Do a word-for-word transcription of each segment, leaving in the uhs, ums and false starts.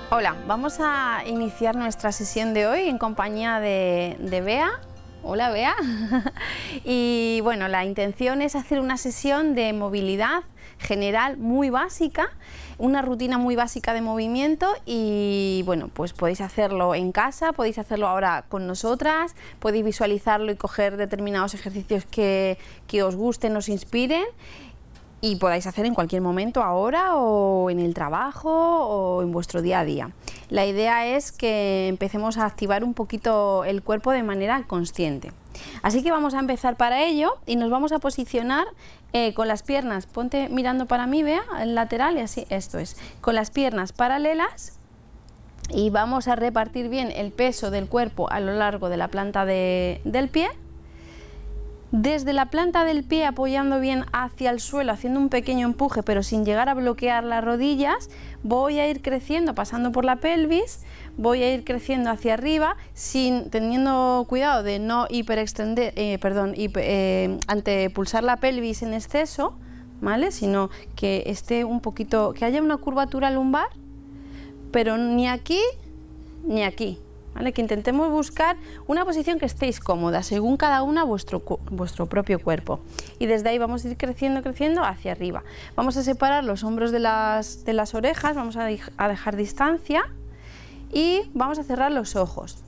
Hola, vamos a iniciar nuestra sesión de hoy en compañía de, de Bea. Hola Bea. Y bueno, la intención es hacer una sesión de movilidad general muy básica, una rutina muy básica de movimiento y bueno, pues podéis hacerlo en casa, podéis hacerlo ahora con nosotras, podéis visualizarlo y coger determinados ejercicios que, que os gusten, os inspiren. Y podáis hacer en cualquier momento, ahora o en el trabajo o en vuestro día a día. La idea es que empecemos a activar un poquito el cuerpo de manera consciente. Así que vamos a empezar para ello y nos vamos a posicionar eh, con las piernas, ponte mirando para mí, vea, el lateral y así, esto es, con las piernas paralelas y vamos a repartir bien el peso del cuerpo a lo largo de la planta de, del pie. Desde la planta del pie apoyando bien hacia el suelo, haciendo un pequeño empuje pero sin llegar a bloquear las rodillas, voy a ir creciendo pasando por la pelvis, voy a ir creciendo hacia arriba, sin teniendo cuidado de no hiperextender, eh, perdón, hiper, eh, antepulsar la pelvis en exceso, ¿vale? Sino que esté un poquito, que haya una curvatura lumbar, pero ni aquí ni aquí. ¿Vale? Que intentemos buscar una posición que estéis cómoda, según cada una vuestro, vuestro propio cuerpo. Y desde ahí vamos a ir creciendo, creciendo hacia arriba. Vamos a separar los hombros de las, de las orejas, vamos a, a dejar distancia y vamos a cerrar los ojos.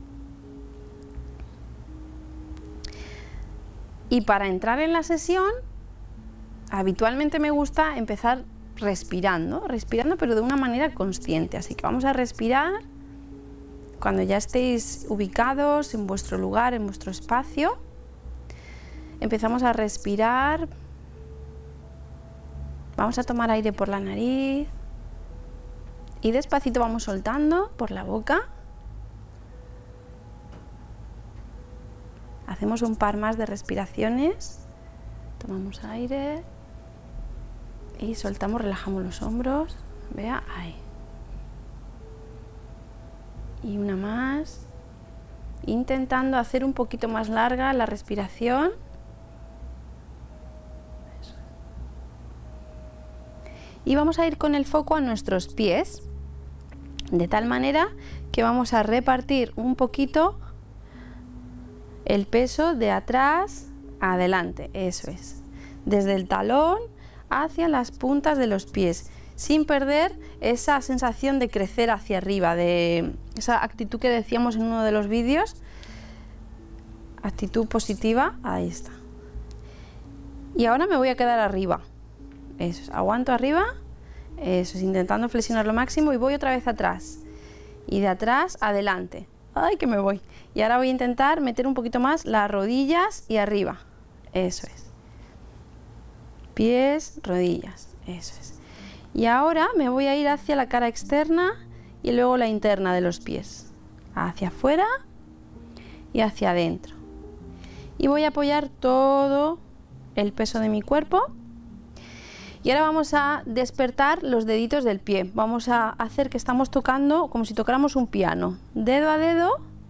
Y para entrar en la sesión, habitualmente me gusta empezar respirando, respirando pero de una manera consciente. Así que vamos a respirar. Cuando ya estéis ubicados en vuestro lugar, en vuestro espacio, empezamos a respirar. Vamos a tomar aire por la nariz y despacito vamos soltando por la boca. Hacemos un par más de respiraciones. Tomamos aire y soltamos, relajamos los hombros. Vea, ahí. Y una más, intentando hacer un poquito más larga la respiración. Eso. Y vamos a ir con el foco a nuestros pies, de tal manera que vamos a repartir un poquito el peso de atrás a adelante, eso es, desde el talón hacia las puntas de los pies, sin perder esa sensación de crecer hacia arriba, de esa actitud que decíamos en uno de los vídeos, actitud positiva, ahí está. Y ahora me voy a quedar arriba, eso es, aguanto arriba, eso es, intentando flexionar lo máximo y voy otra vez atrás, y de atrás adelante, ay que me voy, y ahora voy a intentar meter un poquito más las rodillas y arriba, eso es, pies, rodillas, eso es. Y ahora me voy a ir hacia la cara externa y luego la interna de los pies, hacia afuera y hacia adentro. Y voy a apoyar todo el peso de mi cuerpo. Y ahora vamos a despertar los deditos del pie. Vamos a hacer que estamos tocando como si tocáramos un piano, dedo a dedo.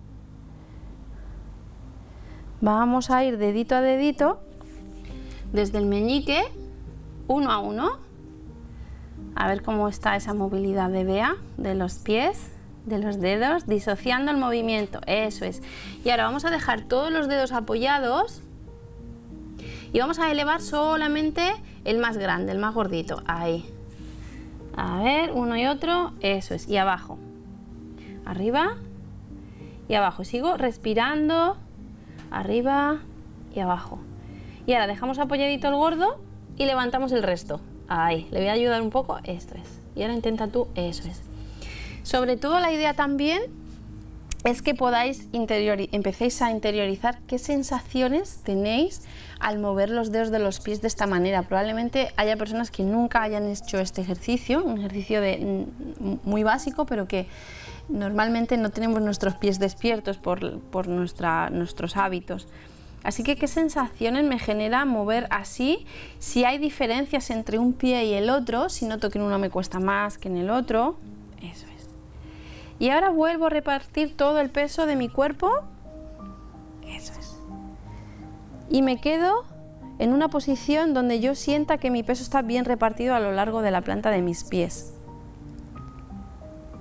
Vamos a ir dedito a dedito, desde el meñique, uno a uno. A ver cómo está esa movilidad de Bea, de los pies, de los dedos, disociando el movimiento, eso es. Y ahora vamos a dejar todos los dedos apoyados y vamos a elevar solamente el más grande, el más gordito, ahí. A ver, uno y otro, eso es, y abajo. Arriba y abajo, sigo respirando, arriba y abajo. Y ahora dejamos apoyadito el gordo y levantamos el resto. Ahí, le voy a ayudar un poco, esto es. Y ahora intenta tú, eso es. Sobre todo la idea también es que podáis empecéis a interiorizar qué sensaciones tenéis al mover los dedos de los pies de esta manera. Probablemente haya personas que nunca hayan hecho este ejercicio, un ejercicio de, muy básico, pero que normalmente no tenemos nuestros pies despiertos por, por nuestra, nuestros hábitos. Así que, ¿qué sensaciones me genera mover así? Si hay diferencias entre un pie y el otro, si noto que en uno me cuesta más que en el otro, eso es. Y ahora vuelvo a repartir todo el peso de mi cuerpo, eso es. Y me quedo en una posición donde yo sienta que mi peso está bien repartido a lo largo de la planta de mis pies.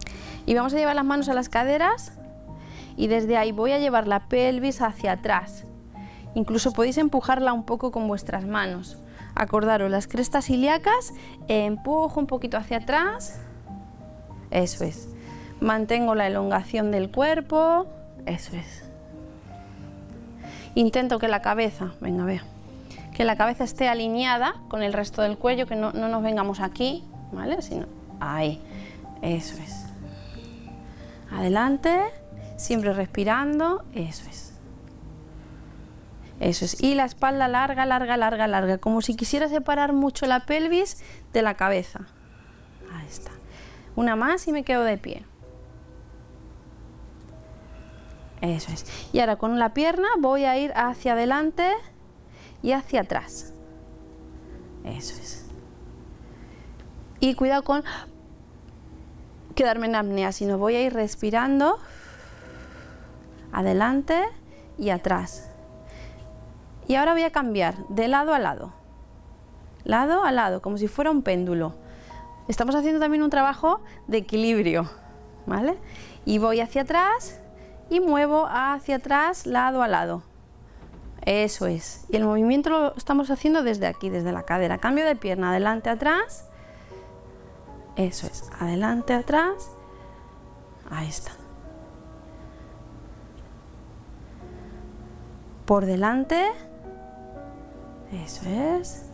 Y vamos a llevar las manos a las caderas y desde ahí voy a llevar la pelvis hacia atrás. Incluso podéis empujarla un poco con vuestras manos. Acordaros, las crestas ilíacas, empujo un poquito hacia atrás. Eso es. Mantengo la elongación del cuerpo. Eso es. Intento que la cabeza, venga, vea, que la cabeza esté alineada con el resto del cuello, que no, no nos vengamos aquí, ¿vale? Sino ahí. Eso es. Adelante, siempre respirando. Eso es. Eso es. Y la espalda larga, larga, larga, larga, como si quisiera separar mucho la pelvis de la cabeza. Ahí está. Una más y me quedo de pie. Eso es. Y ahora con la pierna voy a ir hacia adelante y hacia atrás. Eso es. Y cuidado con quedarme en apnea, sino voy a ir respirando adelante y atrás. Y ahora voy a cambiar de lado a lado, lado a lado, como si fuera un péndulo. Estamos haciendo también un trabajo de equilibrio, ¿vale? Y voy hacia atrás y muevo hacia atrás, lado a lado. Eso es. Y el movimiento lo estamos haciendo desde aquí, desde la cadera. Cambio de pierna, adelante, atrás. Eso es. Adelante, atrás. Ahí está. Por delante. Eso es.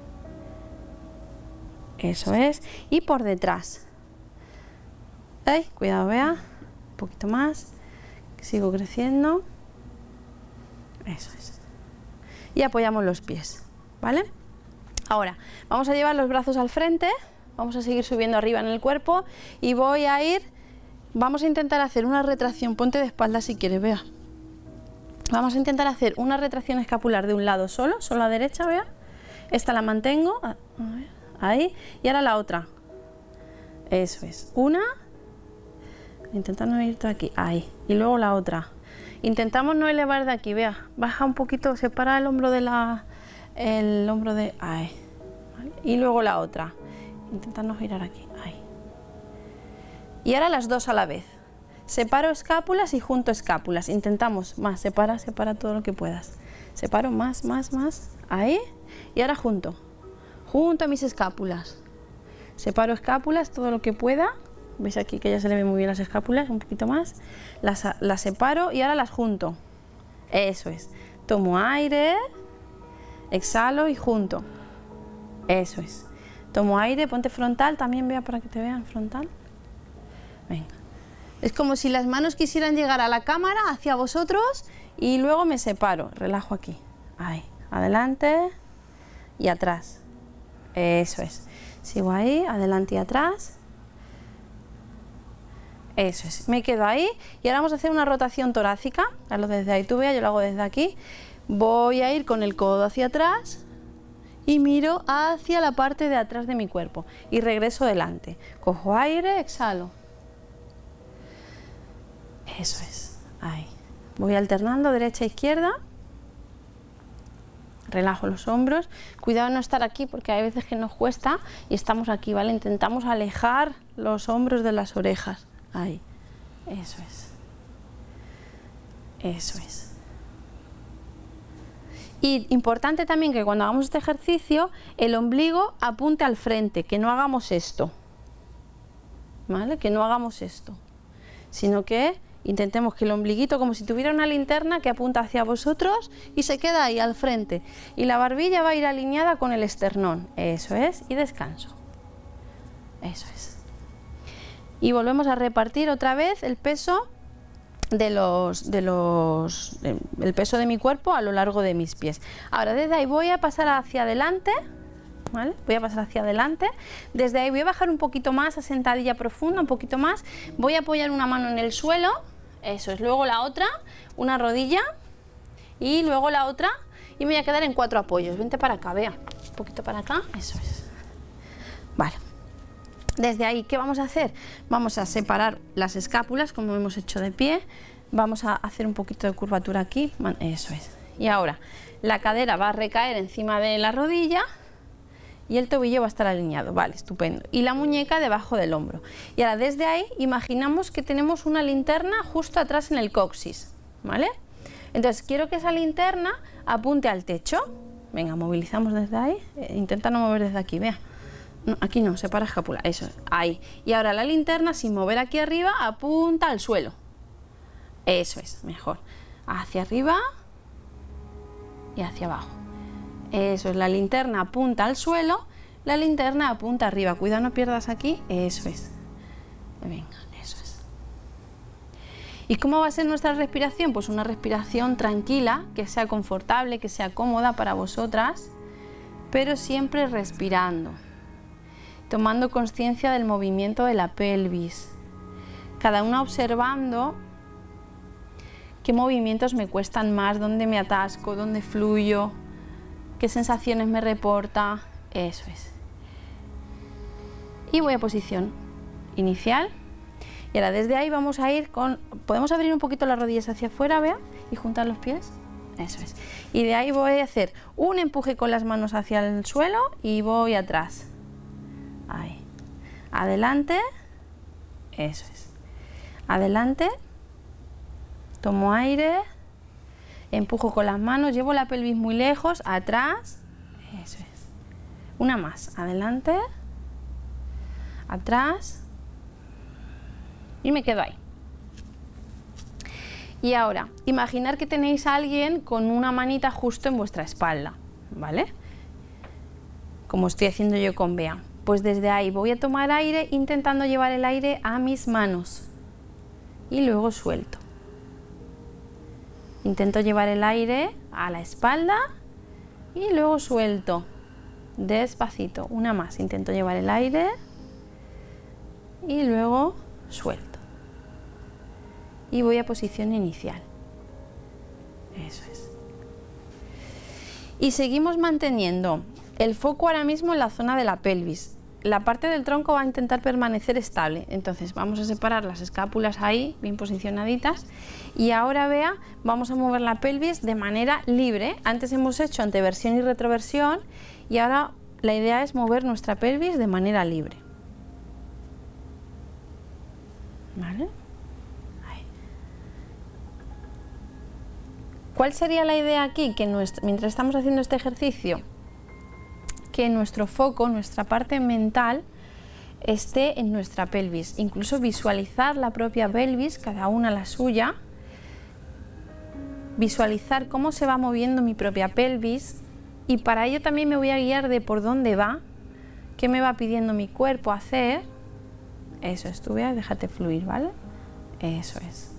Eso es. Y por detrás. Ay, cuidado, vea. Un poquito más. Sigo creciendo. Eso es. Y apoyamos los pies, ¿vale? Ahora, vamos a llevar los brazos al frente. Vamos a seguir subiendo arriba en el cuerpo. Y voy a ir... Vamos a intentar hacer una retracción. Ponte de espalda si quieres, vea. Vamos a intentar hacer una retracción escapular de un lado solo, solo a la derecha, vea. Esta la mantengo, ahí, y ahora la otra. Eso es, una, intentando ir de aquí, ahí, y luego la otra. Intentamos no elevar de aquí, vea, baja un poquito, separa el hombro de la, el hombro de, ahí, ¿vale? Y luego la otra, intentando girar aquí, ahí. Y ahora las dos a la vez. Separo escápulas y junto escápulas. Intentamos más, separa, separa todo lo que puedas. Separo más, más, más. Ahí. Y ahora junto. Junto a mis escápulas. Separo escápulas todo lo que pueda. ¿Veis aquí que ya se le ven muy bien las escápulas? Un poquito más. Las, las separo y ahora las junto. Eso es. Tomo aire. Exhalo y junto. Eso es. Tomo aire, ponte frontal. También vea para que te vean frontal. Venga. Es como si las manos quisieran llegar a la cámara hacia vosotros y luego me separo, relajo aquí, ahí, adelante y atrás, eso es, sigo ahí, adelante y atrás, eso es, me quedo ahí y ahora vamos a hacer una rotación torácica, hazlo desde ahí, tú veas, yo lo hago desde aquí, voy a ir con el codo hacia atrás y miro hacia la parte de atrás de mi cuerpo y regreso delante, cojo aire, exhalo. Eso es, ahí. Voy alternando derecha e izquierda. Relajo los hombros. Cuidado de no estar aquí porque hay veces que nos cuesta y estamos aquí, ¿vale? Intentamos alejar los hombros de las orejas. Ahí. Eso es. Eso es. Y importante también que cuando hagamos este ejercicio, el ombligo apunte al frente, que no hagamos esto. ¿Vale? Que no hagamos esto. Sino que intentemos que el ombliguito, como si tuviera una linterna que apunta hacia vosotros y se queda ahí al frente. Y la barbilla va a ir alineada con el esternón. Eso es. Y descanso. Eso es. Y volvemos a repartir otra vez el peso de los, de los, el peso de mi cuerpo a lo largo de mis pies. Ahora desde ahí voy a pasar hacia adelante. ¿Vale? Voy a pasar hacia adelante. Desde ahí voy a bajar un poquito más a sentadilla profunda, un poquito más. Voy a apoyar una mano en el suelo. Eso es, luego la otra, una rodilla y luego la otra y me voy a quedar en cuatro apoyos. Vente para acá, vea, un poquito para acá, eso es. Vale, desde ahí, ¿qué vamos a hacer? Vamos a separar las escápulas como hemos hecho de pie, vamos a hacer un poquito de curvatura aquí, eso es. Y ahora, la cadera va a recaer encima de la rodilla y el tobillo va a estar alineado, vale, estupendo. Y la muñeca debajo del hombro. Y ahora desde ahí imaginamos que tenemos una linterna justo atrás en el coxis, ¿vale? Entonces quiero que esa linterna apunte al techo. Venga, movilizamos desde ahí, eh, intenta no mover desde aquí, vea. No, aquí no, separa escápula, eso, ahí. Y ahora la linterna, sin mover aquí arriba, apunta al suelo. Eso es, mejor. Hacia arriba y hacia abajo. Eso es, la linterna apunta al suelo, la linterna apunta arriba. Cuidado, no pierdas aquí, eso es. Venga, eso es. ¿Y cómo va a ser nuestra respiración? Pues una respiración tranquila, que sea confortable, que sea cómoda para vosotras, pero siempre respirando. Tomando conciencia del movimiento de la pelvis, cada una observando qué movimientos me cuestan más, dónde me atasco, dónde fluyo, qué sensaciones me reporta, eso es. Y voy a posición inicial, y ahora desde ahí vamos a ir con, podemos abrir un poquito las rodillas hacia afuera, vea, y juntar los pies, eso es. Y de ahí voy a hacer un empuje con las manos hacia el suelo y voy atrás. Ahí. Adelante, eso es. Adelante, tomo aire, empujo con las manos, llevo la pelvis muy lejos, atrás, eso es. Una más, adelante, atrás y me quedo ahí. Y ahora, imaginar que tenéis a alguien con una manita justo en vuestra espalda, ¿vale? Como estoy haciendo yo con Bea. Pues desde ahí voy a tomar aire intentando llevar el aire a mis manos y luego suelto. Intento llevar el aire a la espalda y luego suelto. Despacito, una más. Intento llevar el aire y luego suelto. Y voy a posición inicial. Eso es. Y seguimos manteniendo el foco ahora mismo en la zona de la pelvis. La parte del tronco va a intentar permanecer estable. Entonces vamos a separar las escápulas ahí, bien posicionaditas. Y ahora, vea, vamos a mover la pelvis de manera libre. Antes hemos hecho anteversión y retroversión. Y ahora la idea es mover nuestra pelvis de manera libre. ¿Vale? Ahí. ¿Cuál sería la idea aquí? Que nuestra, mientras estamos haciendo este ejercicio, que nuestro foco, nuestra parte mental, esté en nuestra pelvis. Incluso visualizar la propia pelvis, cada una la suya. Visualizar cómo se va moviendo mi propia pelvis. Y para ello también me voy a guiar de por dónde va, qué me va pidiendo mi cuerpo hacer. Eso es, tú veas, déjate fluir, ¿vale? Eso es.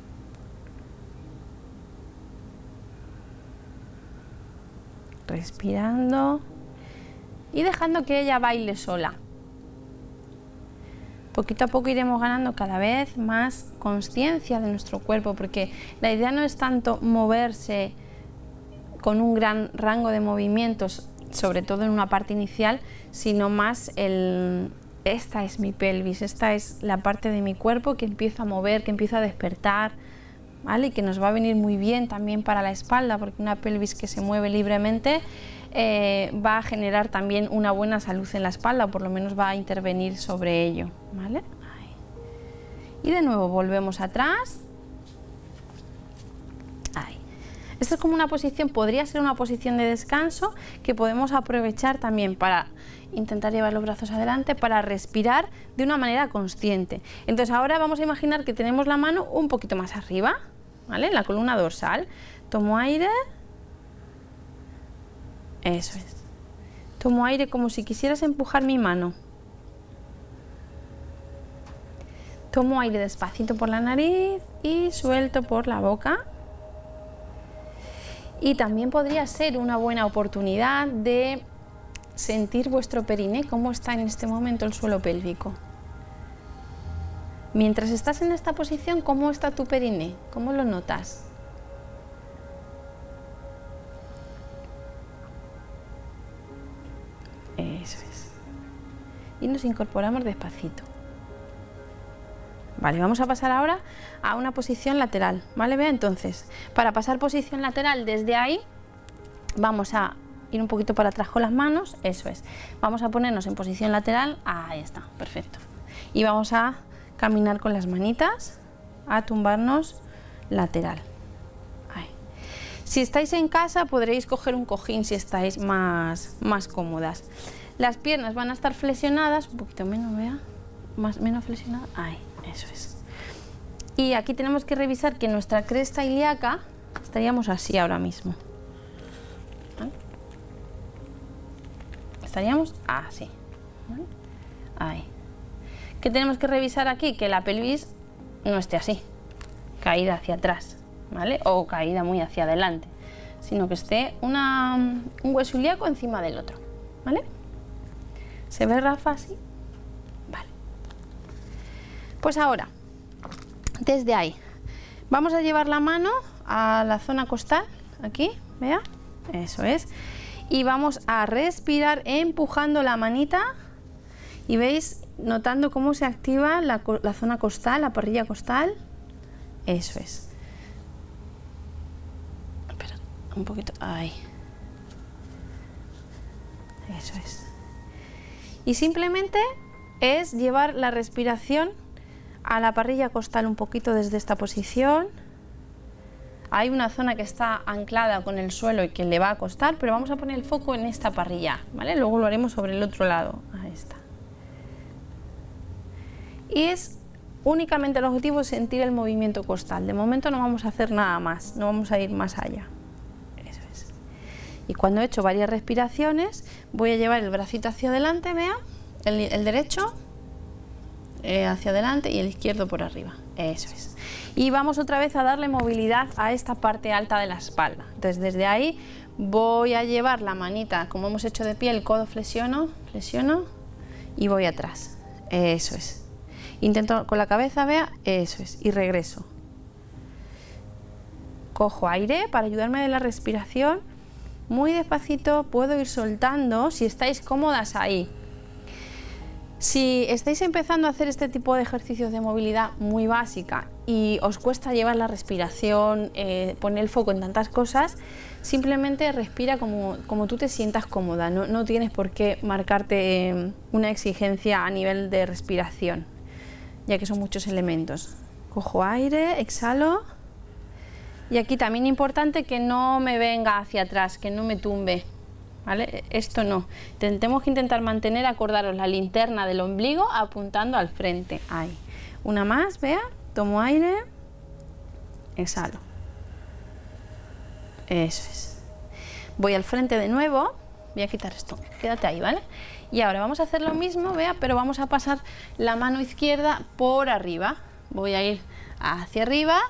Respirando. Y dejando que ella baile sola. Poquito a poco iremos ganando cada vez más consciencia de nuestro cuerpo, porque la idea no es tanto moverse con un gran rango de movimientos, sobre todo en una parte inicial, sino más el, esta es mi pelvis, esta es la parte de mi cuerpo que empieza a mover, que empieza a despertar, ¿vale? Y que nos va a venir muy bien también para la espalda, porque una pelvis que se mueve libremente Eh, va a generar también una buena salud en la espalda, o por lo menos va a intervenir sobre ello, ¿vale? Ahí. Y de nuevo volvemos atrás. Ahí. Esta es como una posición, podría ser una posición de descanso que podemos aprovechar también para intentar llevar los brazos adelante, para respirar de una manera consciente. Entonces ahora vamos a imaginar que tenemos la mano un poquito más arriba, ¿vale? En la columna dorsal. Tomo aire. Eso es. Tomo aire como si quisieras empujar mi mano. Tomo aire despacito por la nariz y suelto por la boca. Y también podría ser una buena oportunidad de sentir vuestro periné, cómo está en este momento el suelo pélvico. Mientras estás en esta posición, ¿cómo está tu periné? ¿Cómo lo notas? Eso es. Y nos incorporamos despacito. Vale, vamos a pasar ahora a una posición lateral, ¿vale? Vea, entonces, para pasar posición lateral desde ahí, vamos a ir un poquito para atrás con las manos, eso es. Vamos a ponernos en posición lateral, ahí está, perfecto. Y vamos a caminar con las manitas, a tumbarnos lateral. Ahí. Si estáis en casa podréis coger un cojín si estáis más, más cómodas. Las piernas van a estar flexionadas, un poquito menos, vea, más, menos flexionadas, ahí, eso es. Y aquí tenemos que revisar que nuestra cresta ilíaca, estaríamos así ahora mismo. ¿Vale? Estaríamos así. ¿Vale? Ahí. ¿Qué tenemos que revisar aquí? Que la pelvis no esté así, caída hacia atrás, ¿vale? O caída muy hacia adelante, sino que esté una, un hueso ilíaco encima del otro, ¿vale? ¿Se ve, Rafa, así? Vale. Pues ahora, desde ahí, vamos a llevar la mano a la zona costal, aquí, vea, eso es, y vamos a respirar empujando la manita y veis, notando cómo se activa la, la zona costal, la parrilla costal, eso es. Espera, un poquito, ahí, eso es. Y simplemente es llevar la respiración a la parrilla costal un poquito desde esta posición. Hay una zona que está anclada con el suelo y que le va a costar, pero vamos a poner el foco en esta parrilla, ¿vale? Luego lo haremos sobre el otro lado. Ahí está. Y es únicamente el objetivo es sentir el movimiento costal. De momento no vamos a hacer nada más, no vamos a ir más allá. Eso es. Y cuando he hecho varias respiraciones, voy a llevar el bracito hacia adelante, vea, el, el derecho eh, hacia adelante y el izquierdo por arriba. Eso es. Y vamos otra vez a darle movilidad a esta parte alta de la espalda. Entonces desde ahí voy a llevar la manita, como hemos hecho de pie, el codo flexiono, flexiono y voy atrás. Eso es. Intento con la cabeza, vea, eso es. Y regreso. Cojo aire para ayudarme de la respiración. Muy despacito, puedo ir soltando si estáis cómodas ahí. Si estáis empezando a hacer este tipo de ejercicios de movilidad muy básica y os cuesta llevar la respiración, eh, poner el foco en tantas cosas, simplemente respira como, como tú te sientas cómoda, no, no tienes por qué marcarte eh, una exigencia a nivel de respiración, ya que son muchos elementos. Cojo aire, exhalo y aquí también importante que no me venga hacia atrás, que no me tumbe. ¿Vale? Esto no. Tenemos que intentar mantener, acordaros, la linterna del ombligo apuntando al frente. Ahí. Una más, vea. Tomo aire. Exhalo. Eso es. Voy al frente de nuevo. Voy a quitar esto. Quédate ahí, ¿vale? Y ahora vamos a hacer lo mismo, vea, pero vamos a pasar la mano izquierda por arriba. Voy a ir hacia arriba,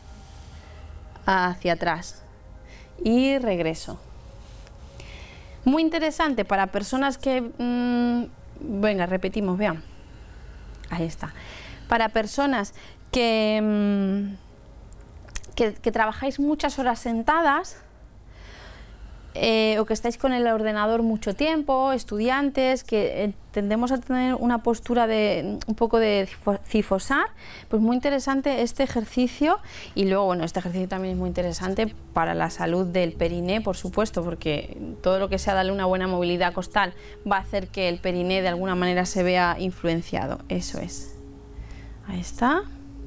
hacia atrás. Y regreso. Muy interesante para personas que... Mmm, venga, repetimos, vean. Ahí está. Para personas que, mmm, que, que trabajáis muchas horas sentadas eh, o que estáis con el ordenador mucho tiempo, estudiantes, que eh, tendemos a tener una postura de un poco de cifosar, pues muy interesante este ejercicio. Y luego, bueno, este ejercicio también es muy interesante para la salud del periné, por supuesto, porque todo lo que sea darle una buena movilidad costal va a hacer que el periné de alguna manera se vea influenciado. Eso es. Ahí está.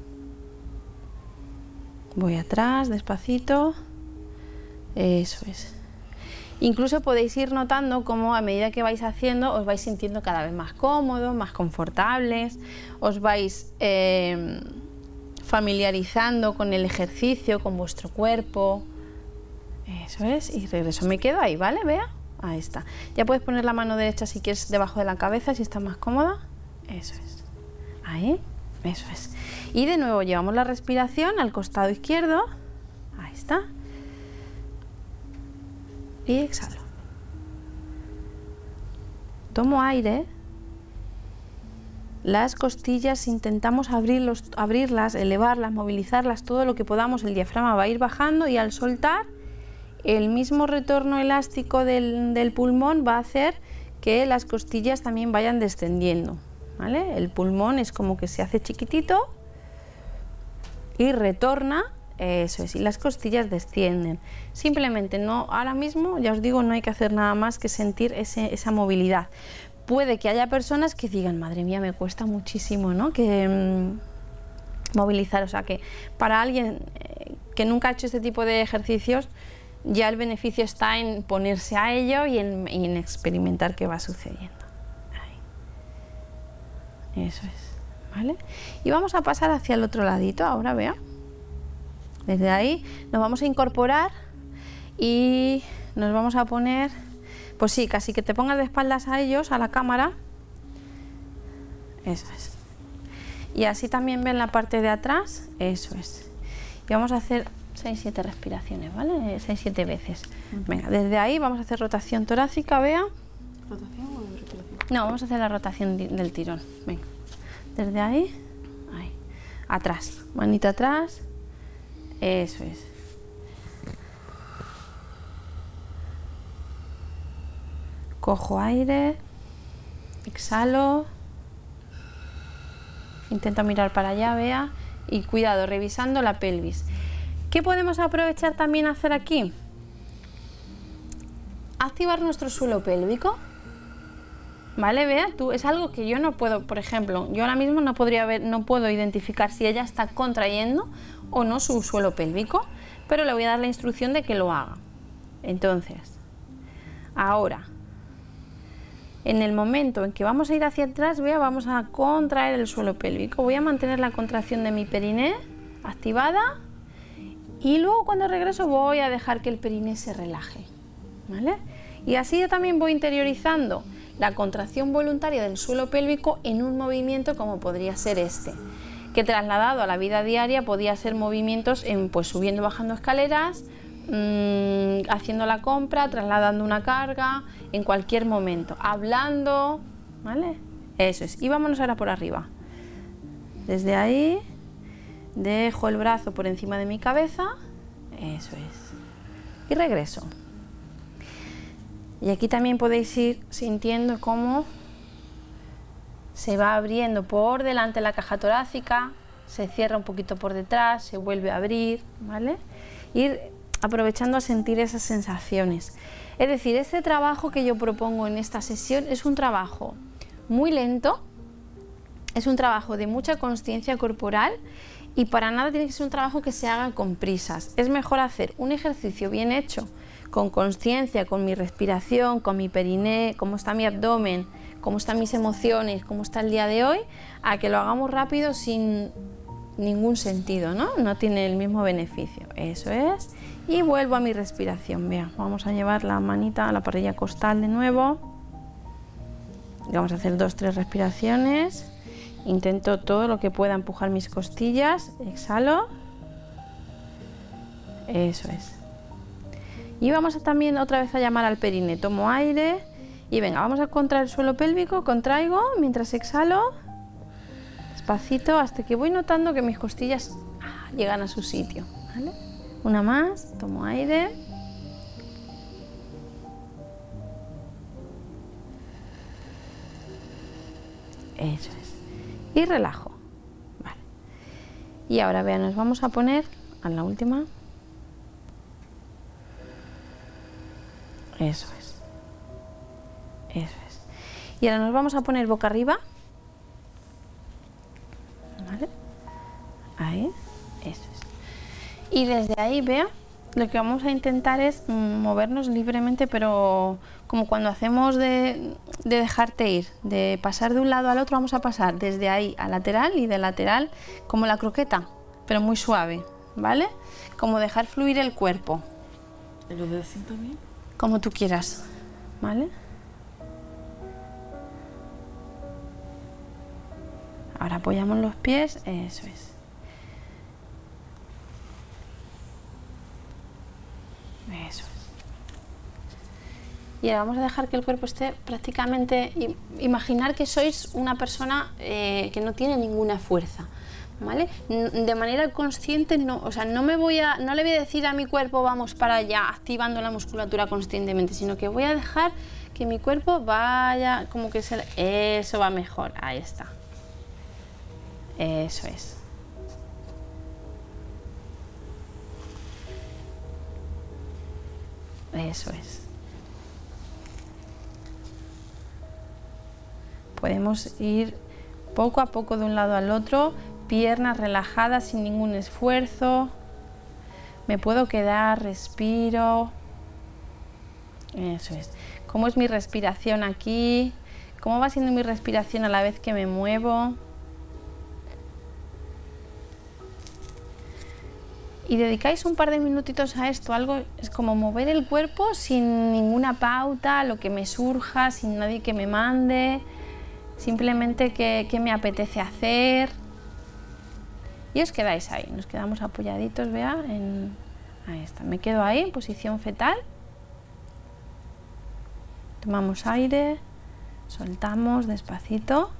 Voy atrás, despacito. Eso es. Incluso podéis ir notando cómo a medida que vais haciendo os vais sintiendo cada vez más cómodos, más confortables, os vais eh, familiarizando con el ejercicio, con vuestro cuerpo. Eso es, y regreso. Me quedo ahí, ¿vale? Vea, ahí está. Ya puedes poner la mano derecha si quieres debajo de la cabeza, si estás más cómoda. Eso es. Ahí, eso es. Y de nuevo llevamos la respiración al costado izquierdo. Ahí está. Y exhalo. Tomo aire. Las costillas intentamos abrirlos, abrirlas, elevarlas, movilizarlas, todo lo que podamos. El diafragma va a ir bajando y al soltar, el mismo retorno elástico del, del pulmón va a hacer que las costillas también vayan descendiendo, ¿vale? El pulmón es como que se hace chiquitito y retorna eso es, y las costillas descienden. Simplemente no, ahora mismo, ya os digo, no hay que hacer nada más que sentir ese, esa movilidad. Puede que haya personas que digan, madre mía, me cuesta muchísimo, ¿no? Que mmm, movilizar, o sea que para alguien eh, que nunca ha hecho este tipo de ejercicios, ya el beneficio está en ponerse a ello y en, y en experimentar qué va sucediendo. Ahí. Eso es, ¿vale? Y vamos a pasar hacia el otro ladito, ahora vea. Desde ahí nos vamos a incorporar y nos vamos a poner, pues sí, casi que te pongas de espaldas a ellos, a la cámara. Eso es. Y así también ven la parte de atrás, eso es. Y vamos a hacer seis siete respiraciones, ¿vale? seis siete veces. Venga, desde ahí vamos a hacer rotación torácica, vea. ¿Rotación o respiración? No, vamos a hacer la rotación del tirón. Venga, desde ahí, ahí. Atrás, manita atrás, eso es. Cojo aire, exhalo, intento mirar para allá, vea, y cuidado, revisando la pelvis. ¿Qué podemos aprovechar también a hacer aquí? Activar nuestro suelo pélvico. ¿Vale? Vea, tú, es algo que yo no puedo, por ejemplo, yo ahora mismo no podría ver, no puedo identificar si ella está contrayendo o no su suelo pélvico, pero le voy a dar la instrucción de que lo haga. Entonces, ahora, en el momento en que vamos a ir hacia atrás, vea, vamos a contraer el suelo pélvico. Voy a mantener la contracción de mi periné activada y luego cuando regreso voy a dejar que el periné se relaje, ¿vale? Y así yo también voy interiorizando la contracción voluntaria del suelo pélvico en un movimiento como podría ser este, que trasladado a la vida diaria podía ser movimientos en, pues subiendo, bajando escaleras, mmm, haciendo la compra, trasladando una carga, en cualquier momento, hablando, ¿vale? Eso es. Y vámonos ahora por arriba. Desde ahí dejo el brazo por encima de mi cabeza, eso es, y regreso. Y aquí también podéis ir sintiendo cómo se va abriendo por delante la caja torácica, se cierra un poquito por detrás, se vuelve a abrir, ¿vale? Ir aprovechando a sentir esas sensaciones. Es decir, este trabajo que yo propongo en esta sesión es un trabajo muy lento, es un trabajo de mucha consciencia corporal y para nada tiene que ser un trabajo que se haga con prisas. Es mejor hacer un ejercicio bien hecho, con consciencia, con mi respiración, con mi periné, cómo está mi abdomen, cómo están mis emociones, cómo está el día de hoy, a que lo hagamos rápido sin ningún sentido, ¿no? No tiene el mismo beneficio. Eso es. Y vuelvo a mi respiración. Vea, vamos a llevar la manita a la parrilla costal de nuevo. Y vamos a hacer dos, tres respiraciones. Intento todo lo que pueda empujar mis costillas. Exhalo. Eso es. Y vamos a también otra vez a llamar al periné. Tomo aire y venga, vamos a contraer el suelo pélvico, contraigo mientras exhalo, despacito, hasta que voy notando que mis costillas ah, llegan a su sitio, ¿vale? Una más, tomo aire. Eso es. Y relajo. Vale. Y ahora vean, nos vamos a poner a la última. Eso es, eso es. Y ahora nos vamos a poner boca arriba, ¿vale? Ahí, eso es. Y desde ahí, vea, lo que vamos a intentar es movernos libremente, pero como cuando hacemos de, de dejarte ir, de pasar de un lado al otro, vamos a pasar desde ahí a lateral y de lateral como la croqueta, pero muy suave, ¿vale? Como dejar fluir el cuerpo. ¿Y los dedos también? Como tú quieras, ¿vale? Ahora apoyamos los pies, eso es. Eso es. Y ahora vamos a dejar que el cuerpo esté prácticamente... Imaginar que sois una persona eh, que no tiene ninguna fuerza, ¿vale? De manera consciente, no, o sea, no me voy a, no le voy a decir a mi cuerpo vamos para allá, activando la musculatura conscientemente, sino que voy a dejar que mi cuerpo vaya, como que se, eso va mejor, ahí está, eso es, Eso es. Podemos ir poco a poco de un lado al otro, piernas relajadas sin ningún esfuerzo. Me puedo quedar, respiro. Eso es. ¿Cómo es mi respiración aquí? ¿Cómo va siendo mi respiración a la vez que me muevo? Y dedicáis un par de minutitos a esto, algo es como mover el cuerpo sin ninguna pauta, lo que me surja, sin nadie que me mande, simplemente que, que me apetece hacer. Y os quedáis ahí, nos quedamos apoyaditos, vea, en, ahí está, me quedo ahí en posición fetal. Tomamos aire, soltamos despacito.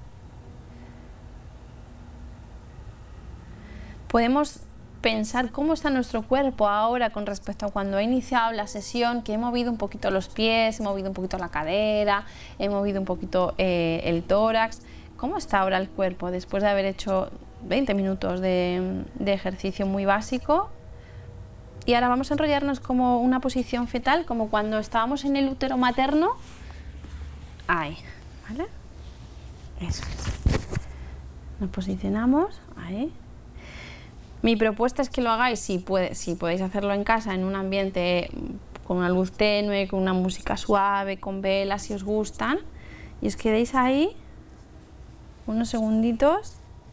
Podemos pensar cómo está nuestro cuerpo ahora con respecto a cuando he iniciado la sesión, que he movido un poquito los pies, he movido un poquito la cadera, he movido un poquito eh, el tórax. ¿Cómo está ahora el cuerpo después de haber hecho veinte minutos de, de ejercicio muy básico? Y ahora vamos a enrollarnos como una posición fetal, como cuando estábamos en el útero materno. Ahí, ¿vale? Eso es. Nos posicionamos, ahí. Mi propuesta es que lo hagáis, si, puede, si podéis hacerlo en casa, en un ambiente con una luz tenue, con una música suave, con velas, si os gustan, y os quedéis ahí unos segunditos.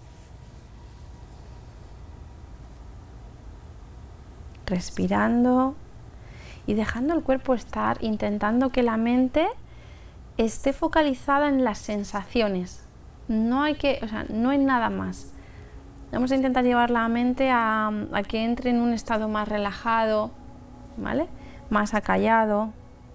Respirando y dejando el cuerpo estar, intentando que la mente esté focalizada en las sensaciones. No hay que, o sea, no hay nada más. Vamos a intentar llevar la mente a, a que entre en un estado más relajado, ¿vale? Más acallado.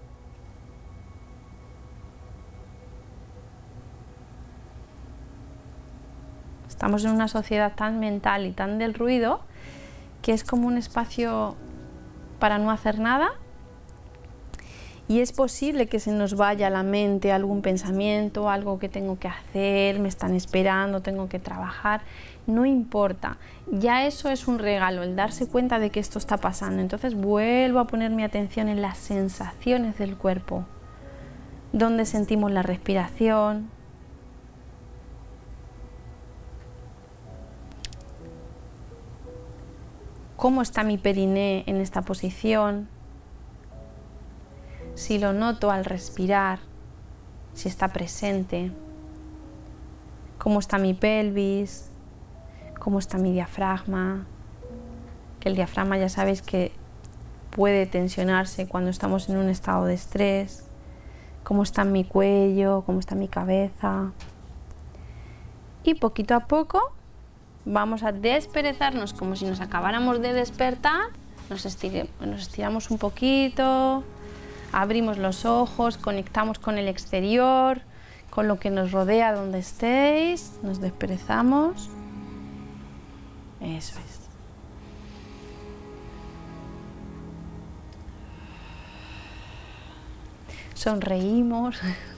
Estamos en una sociedad tan mental y tan del ruido que es como un espacio para no hacer nada, y es posible que se nos vaya a la mente algún pensamiento, algo que tengo que hacer, me están esperando, tengo que trabajar. No importa, ya eso es un regalo, el darse cuenta de que esto está pasando. Entonces vuelvo a poner mi atención en las sensaciones del cuerpo, donde sentimos la respiración, cómo está mi periné en esta posición, si lo noto al respirar, si está presente, cómo está mi pelvis, cómo está mi diafragma, que el diafragma ya sabéis que puede tensionarse cuando estamos en un estado de estrés, cómo está mi cuello, cómo está mi cabeza. Y poquito a poco vamos a desperezarnos como si nos acabáramos de despertar, nos, estire, nos estiramos un poquito, abrimos los ojos, conectamos con el exterior, con lo que nos rodea donde estéis, nos desperezamos. Eso es. Sonreímos.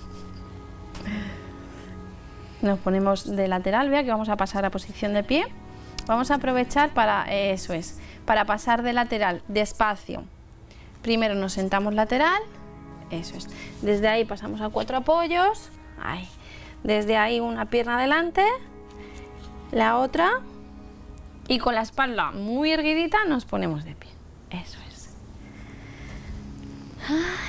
Nos ponemos de lateral, vea que vamos a pasar a posición de pie. Vamos a aprovechar para, eso es, para pasar de lateral despacio. Primero nos sentamos lateral, eso es. Desde ahí pasamos a cuatro apoyos, ahí. Desde ahí una pierna adelante, la otra, y con la espalda muy erguidita nos ponemos de pie. Eso es. Ay.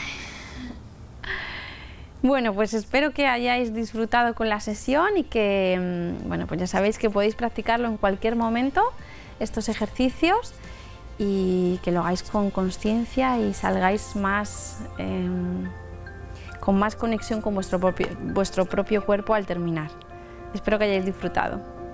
Bueno, pues espero que hayáis disfrutado con la sesión y que, bueno, pues ya sabéis que podéis practicarlo en cualquier momento, estos ejercicios, y que lo hagáis con consciencia y salgáis más, eh, con más conexión con vuestro propio, vuestro propio cuerpo al terminar. Espero que hayáis disfrutado.